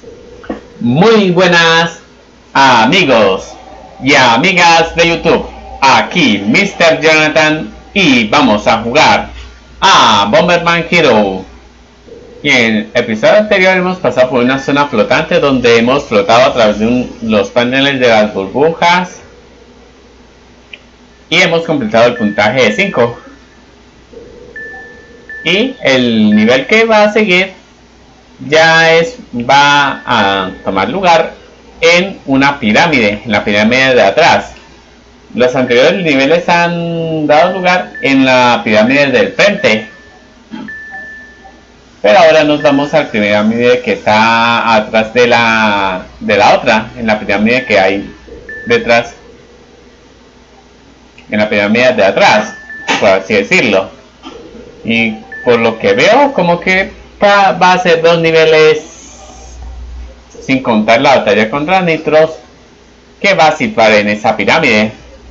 Muy buenas amigos y amigas de YouTube. Aquí Mr. Jonathan y vamos a jugar a Bomberman Hero. Y en el episodio anterior hemos pasado por una zona flotante donde hemos flotado a través de los paneles de las burbujas y hemos completado el puntaje de 5. Y el nivel que va a seguir va a tomar lugar en una pirámide, en la pirámide de atrás. Los anteriores niveles han dado lugar en la pirámide del frente, pero ahora nos vamos a la pirámide que está atrás de la otra, en la pirámide que hay detrás, en la pirámide de atrás, por así decirlo. Y por lo que veo, como que va a ser 2 niveles, sin contar la batalla contra Nitros, que va a situar en esa pirámide.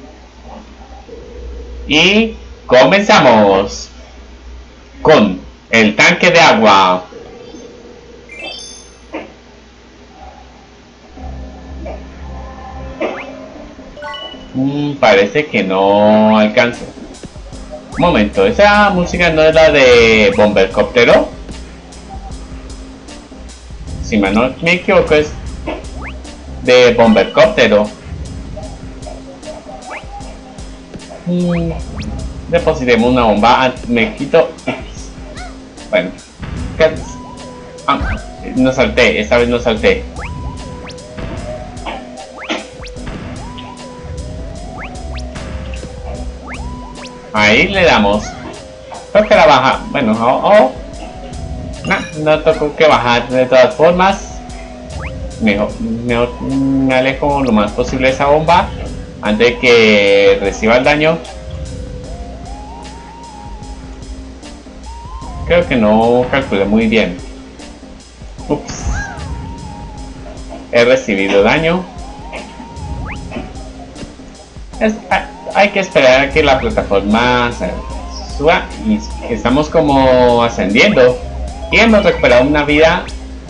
Y comenzamos con el tanque de agua. Parece que no alcanzo. Un momento, esa música no es la de Bombercóptero. Si no me equivoco, es de Bombercóptero. Depositemos una bomba. Me quito. Bueno, no salté, esta vez no salté. Ahí le damos. Creo que la baja. Bueno, no tocó que bajar de todas formas. Mejor me alejo lo más posible de esa bomba antes de que reciba el daño. Creo que no calculé muy bien. Ups. He recibido daño. Hay que esperar a que la plataforma suba y estamos como ascendiendo. Y hemos recuperado una vida.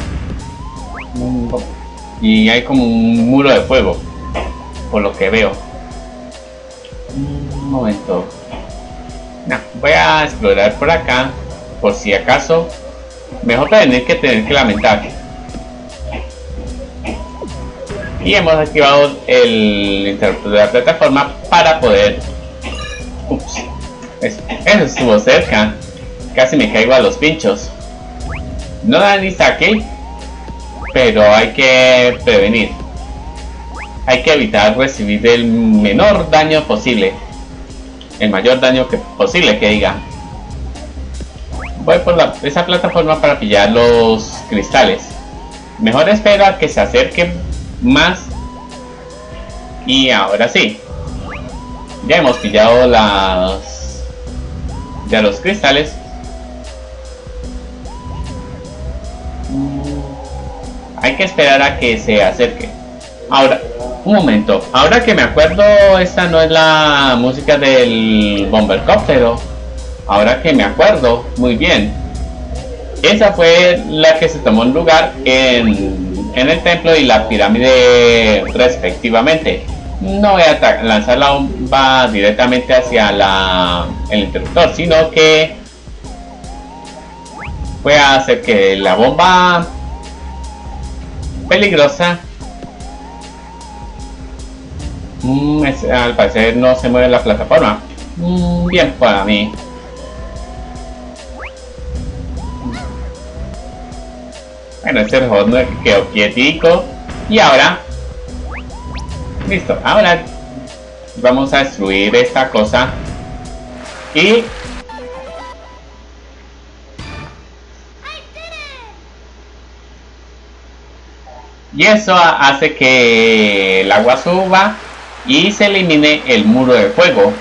Y hay como un muro de fuego, por lo que veo. Un momento. Voy a explorar por acá, por si acaso. Mejor prevenir que tener que lamentar. Y hemos activado el interruptor de la plataforma para poder... Ups. Eso estuvo cerca. Casi me caigo a los pinchos. No da ni saque, pero hay que prevenir. Hay que evitar recibir el menor daño posible. El mayor daño posible que diga. Voy por esa plataforma para pillar los cristales. Mejor espero a que se acerquen más. Y ahora sí. Ya hemos pillado los cristales. Hay que esperar a que se acerque. Ahora, un momento. Ahora que me acuerdo, esta no es la música del Bombercóptero. Ahora que me acuerdo, muy bien. Esa fue la que se tomó lugar en el templo y la pirámide respectivamente. No voy a lanzar la bomba directamente hacia el interruptor, sino que voy a hacer que la bomba peligrosa, al parecer no se mueve la plataforma. Bien para mí. Bueno, este robot quedó quietico. Y ahora, listo, ahora vamos a destruir esta cosa. Y eso hace que el agua suba y se elimine el muro de fuego.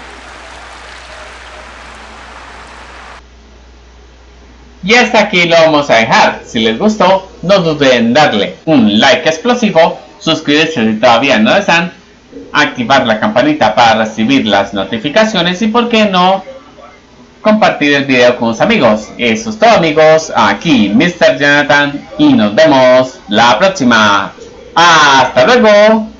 Y hasta aquí lo vamos a dejar. Si les gustó, no duden en darle un like explosivo, suscribirse si todavía no desean, activar la campanita para recibir las notificaciones y por qué no, compartir el video con sus amigos. Eso es todo, amigos. Aquí Mr. Jonathan y nos vemos la próxima. ¡Hasta luego!